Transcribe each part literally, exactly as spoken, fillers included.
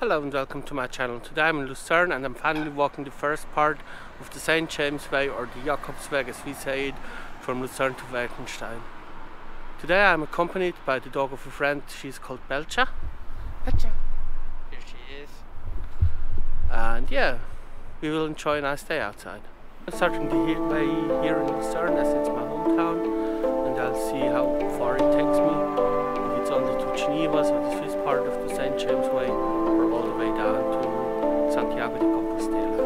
Hello and welcome to my channel. Today I'm in Lucerne and I'm finally walking the first part of the Saint James Way, or the Jakobsweg as we say it, from Lucerne to Werthenstein. Today I'm accompanied by the dog of a friend. She's called Beltza. Beltza. Here she is. And yeah, we will enjoy a nice day outside. I'm starting the way here in Lucerne as it's my hometown, and I'll see how far it takes me. If it's only to Geneva, so this is part of the Saint James Way, or all the way down to Santiago de Compostela.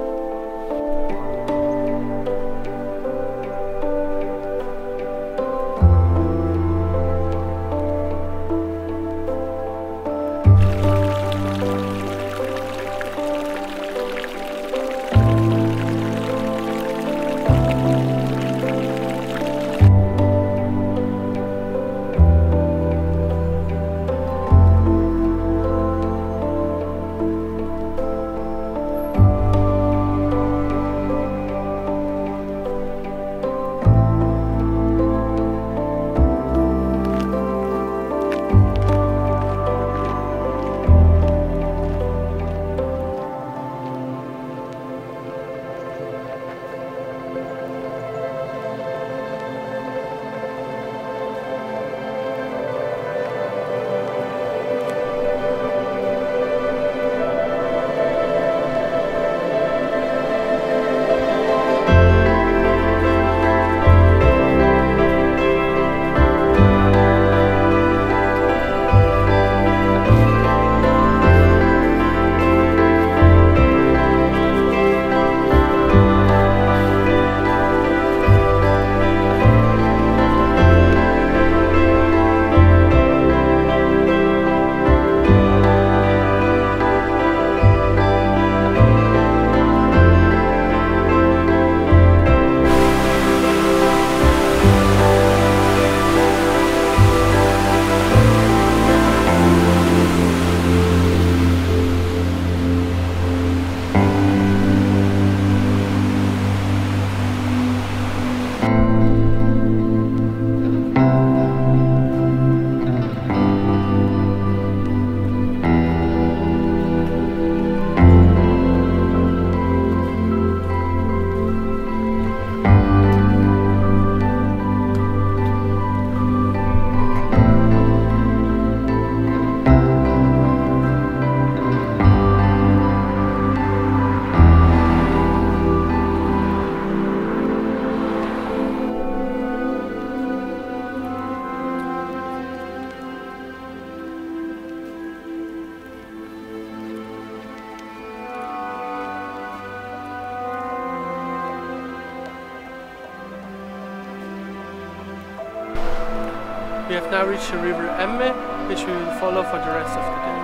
We have now reached the river Emme, which we will follow for the rest of the day.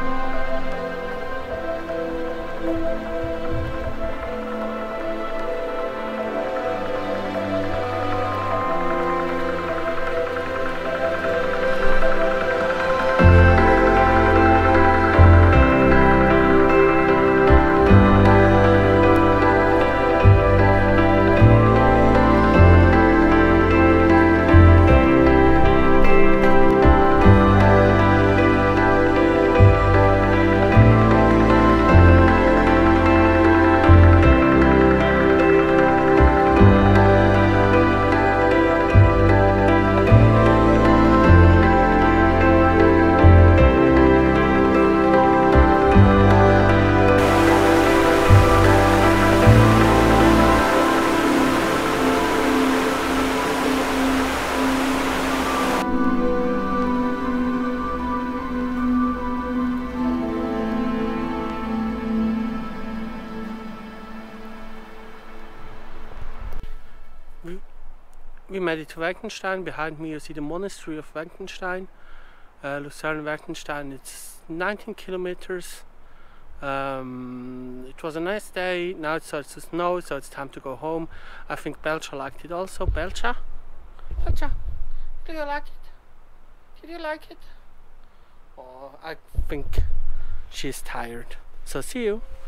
We made it to Werthenstein. Behind me you see the monastery of Werthenstein. Uh, Lucerne Werthenstein, it's nineteen kilometers. Um, it was a nice day. Now it starts to snow, so it's time to go home. I think Beltza liked it also. Beltza? Beltza, do you like it? Did you like it? Oh, I think she's tired. So see you.